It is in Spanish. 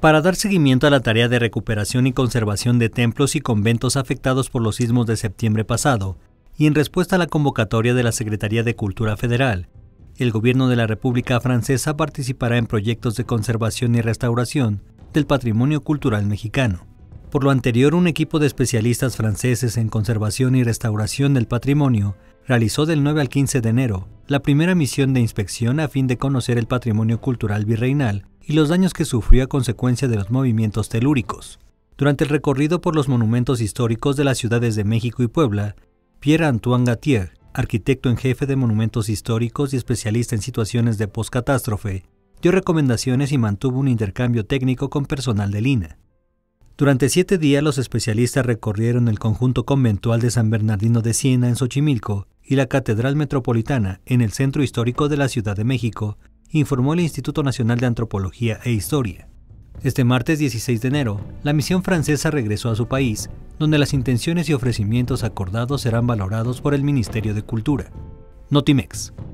Para dar seguimiento a la tarea de recuperación y conservación de templos y conventos afectados por los sismos de septiembre pasado, y en respuesta a la convocatoria de la Secretaría de Cultura Federal, el Gobierno de la República Francesa participará en proyectos de conservación y restauración del patrimonio cultural mexicano. Por lo anterior, un equipo de especialistas franceses en conservación y restauración del patrimonio realizó del 9 al 15 de enero la primera misión de inspección a fin de conocer el patrimonio cultural virreinal y los daños que sufrió a consecuencia de los movimientos telúricos. Durante el recorrido por los monumentos históricos de las ciudades de México y Puebla, Pierre-Antoine Gattier, arquitecto en jefe de monumentos históricos y especialista en situaciones de postcatástrofe, dio recomendaciones y mantuvo un intercambio técnico con personal del INAH. Durante 7 días los especialistas recorrieron el conjunto conventual de San Bernardino de Siena en Xochimilco y la Catedral Metropolitana en el centro histórico de la Ciudad de México, informó el Instituto Nacional de Antropología e Historia. Este martes 16 de enero, la misión francesa regresó a su país, donde las intenciones y ofrecimientos acordados serán valorados por el Ministerio de Cultura. Notimex.